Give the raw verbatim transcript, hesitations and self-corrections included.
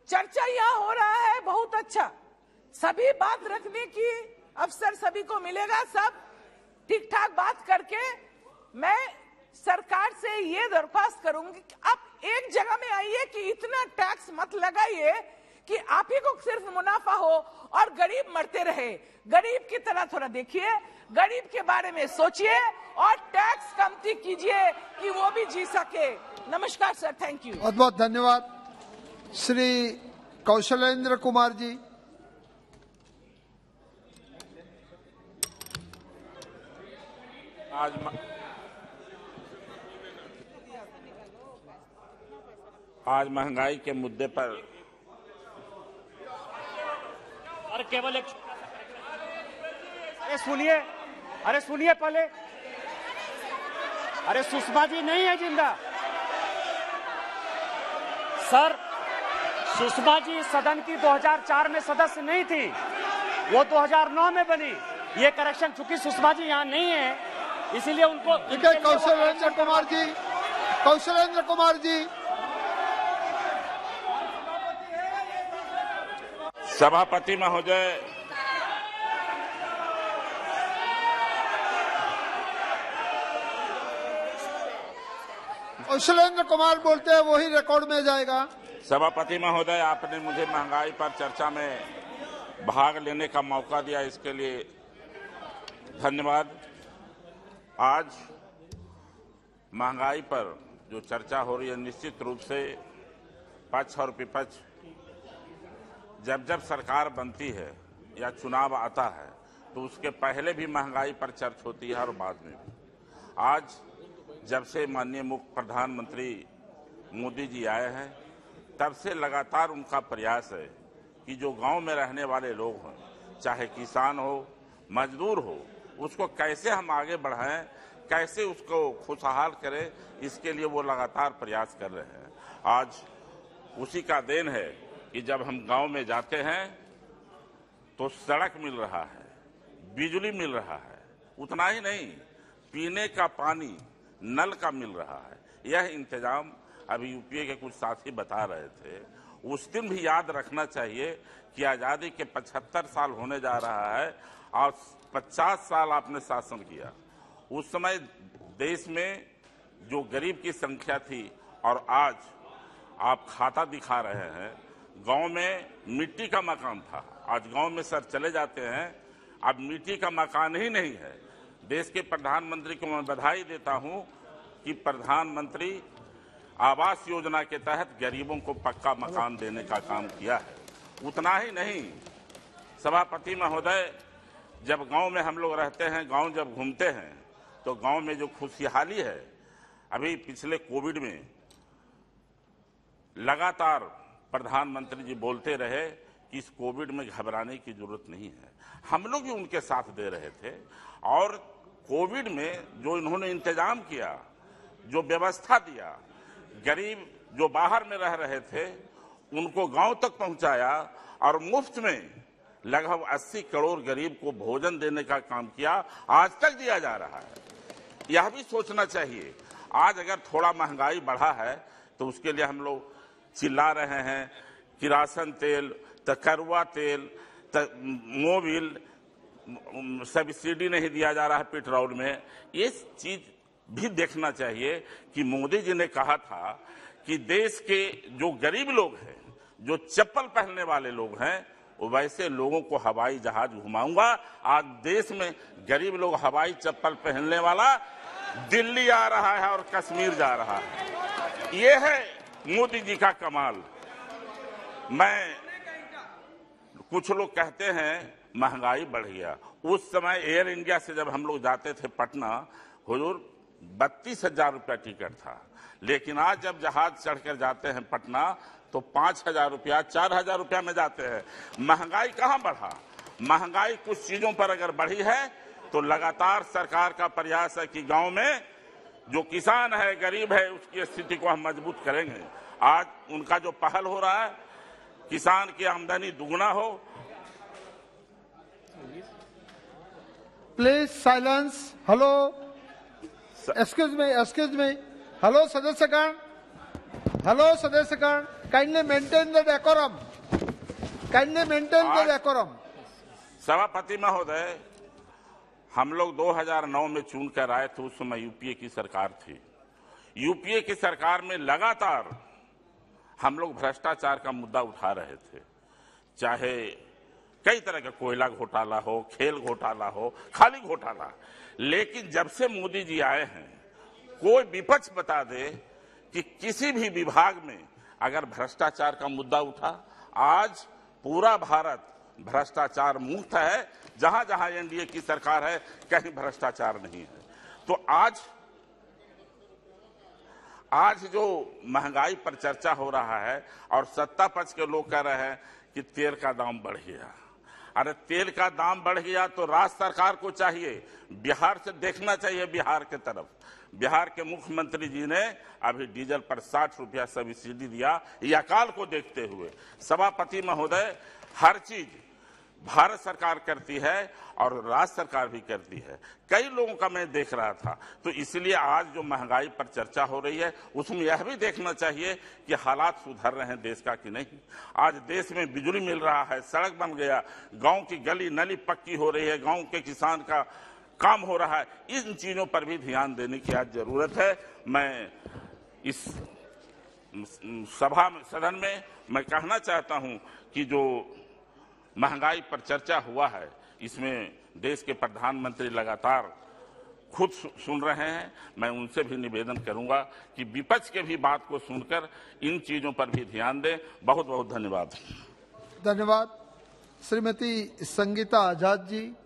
चर्चा यहाँ हो रहा है, बहुत अच्छा। सभी बात रखने की अवसर सभी को मिलेगा, सब ठीक ठाक बात करके मैं सरकार से ये दरख्वास्त करूंगी कि आप एक जगह में आइए कि इतना टैक्स मत लगाइए कि आप ही को सिर्फ मुनाफा हो और गरीब मरते रहे। गरीब की तरह थोड़ा देखिए, गरीब के बारे में सोचिए और टैक्स कमती कीजिए कि वो भी जी सके। नमस्कार सर, थैंक यू। बहुत बहुत धन्यवाद। श्री कौशलेंद्र कुमार जी। आज म... आज महंगाई के मुद्दे पर अरे केवल एक अरे सुनिए अरे सुनिए पहले अरे सुषमा जी नहीं है जिंदा सर। सुषमा जी सदन की दो हज़ार चार में सदस्य नहीं थी, वो दो हज़ार नौ में बनी। ये करेक्शन, चूंकि सुषमा जी यहाँ नहीं है इसीलिए उनको ठीक है। कौशलेंद्र कुमार जी, कौशलेंद्र कुमार जी। सभापति महोदय, कौशलेंद्र कुमार बोलते हैं वही रिकॉर्ड में जाएगा। सभापति महोदय, आपने मुझे महंगाई पर चर्चा में भाग लेने का मौका दिया, इसके लिए धन्यवाद। आज महंगाई पर जो चर्चा हो रही है, निश्चित रूप से पक्ष और विपक्ष जब जब सरकार बनती है या चुनाव आता है तो उसके पहले भी महंगाई पर चर्चा होती है और बाद में भी। आज जब से माननीय मुख्य प्रधानमंत्री मोदी जी आए हैं तब से लगातार उनका प्रयास है कि जो गांव में रहने वाले लोग हैं, चाहे किसान हो, मजदूर हो, उसको कैसे हम आगे बढ़ाएं, कैसे उसको खुशहाल करें, इसके लिए वो लगातार प्रयास कर रहे हैं। आज उसी का देन है कि जब हम गांव में जाते हैं तो सड़क मिल रहा है, बिजली मिल रहा है, उतना ही नहीं, पीने का पानी नल का मिल रहा है। यह इंतजाम अभी यूपीए के कुछ साथी बता रहे थे। उस दिन भी याद रखना चाहिए कि आज़ादी के पचहत्तर साल होने जा रहा है और पचास साल आपने शासन किया। उस समय देश में जो गरीब की संख्या थी और आज आप खाता दिखा रहे हैं। गांव में मिट्टी का मकान था, आज गांव में सर चले जाते हैं, अब मिट्टी का मकान ही नहीं है। देश के प्रधानमंत्री को मैं बधाई देता हूं कि प्रधानमंत्री आवास योजना के तहत गरीबों को पक्का मकान देने का काम किया है। उतना ही नहीं, सभापति महोदय, जब गांव में हम लोग रहते हैं, गांव जब घूमते हैं तो गांव में जो खुशहाली है, अभी पिछले कोविड में लगातार प्रधानमंत्री जी बोलते रहे कि इस कोविड में घबराने की जरूरत नहीं है। हम लोग भी उनके साथ दे रहे थे और कोविड में जो इन्होंने इंतजाम किया, जो व्यवस्था दिया, गरीब जो बाहर में रह रहे थे उनको गांव तक पहुंचाया और मुफ्त में लगभग अस्सी करोड़ गरीब को भोजन देने का काम किया, आज तक दिया जा रहा है। यह भी सोचना चाहिए, आज अगर थोड़ा महंगाई बढ़ा है तो उसके लिए हम लोग चिल्ला रहे हैं किरासन तेल, कड़वा तेल, मोबिल, सब्सिडी नहीं दिया जा रहा है पेट्रोल में। ये चीज भी देखना चाहिए कि मोदी जी ने कहा था कि देश के जो गरीब लोग हैं, जो चप्पल पहनने वाले लोग हैं, वैसे लोगों को हवाई जहाज घुमाऊंगा। आज देश में गरीब लोग हवाई चप्पल पहनने वाला दिल्ली आ रहा है और कश्मीर जा रहा है। ये है मोदी जी का कमाल। मैं कुछ लोग कहते हैं महंगाई बढ़ गया। उस समय एयर इंडिया से जब हम लोग जाते थे पटना, हुजूर बत्तीस हजार रुपया टिकट था, लेकिन आज जब जहाज चढ़कर जाते हैं पटना तो पांच हजार रुपया, चार हजार रुपया में जाते हैं। महंगाई कहाँ बढ़ा? महंगाई कुछ चीजों पर अगर बढ़ी है तो लगातार सरकार का प्रयास है कि गांव में जो किसान है, गरीब है, उसकी स्थिति को हम मजबूत करेंगे। आज उनका जो पहल हो रहा है, किसान की आमदनी दुगुना हो। Please silence. Hello, excuse me, excuse me. Hello सदस्यगण, हेलो सदस्यगण, Kindly maintain the decorum. Kindly maintain the decorum. सभापति महोदय, हम लोग दो हज़ार नौ में चुन कर आए थे, उस समय यूपीए की सरकार थी। यूपीए की सरकार में लगातार हम लोग भ्रष्टाचार का मुद्दा उठा रहे थे, चाहे कई तरह का कोयला घोटाला हो, खेल घोटाला हो, खाली घोटाला। लेकिन जब से मोदी जी आए हैं, कोई विपक्ष बता दे कि किसी भी विभाग में अगर भ्रष्टाचार का मुद्दा उठा। आज पूरा भारत भ्रष्टाचार मुक्त है, जहां जहां एनडीए की सरकार है कहीं भ्रष्टाचार नहीं है। तो आज आज जो महंगाई पर चर्चा हो रहा है और सत्ता पक्ष के लोग कह रहे हैं कि तेल का दाम बढ़ गया, अरे तेल का दाम बढ़ गया तो राज्य सरकार को चाहिए बिहार से देखना चाहिए, बिहार के तरफ। बिहार के मुख्यमंत्री जी ने अभी डीजल पर साठ रुपया सब्सिडी दिया, ये अकाल को देखते हुए। सभापति महोदय, हर चीज भारत सरकार करती है और राज्य सरकार भी करती है। कई लोगों का मैं देख रहा था, तो इसलिए आज जो महंगाई पर चर्चा हो रही है उसमें यह भी देखना चाहिए कि हालात सुधर रहे हैं देश का कि नहीं। आज देश में बिजली मिल रहा है, सड़क बन गया, गांव की गली नली पक्की हो रही है, गांव के किसान का काम हो रहा है। इन चीजों पर भी ध्यान देने की आज जरूरत है। मैं इस सभा में सदन में मैं कहना चाहता हूं कि जो महंगाई पर चर्चा हुआ है, इसमें देश के प्रधानमंत्री लगातार खुद सुन रहे हैं। मैं उनसे भी निवेदन करूंगा कि विपक्ष के भी बात को सुनकर इन चीजों पर भी ध्यान दें। बहुत बहुत धन्यवाद। धन्यवाद। श्रीमती संगीता आजाद जी।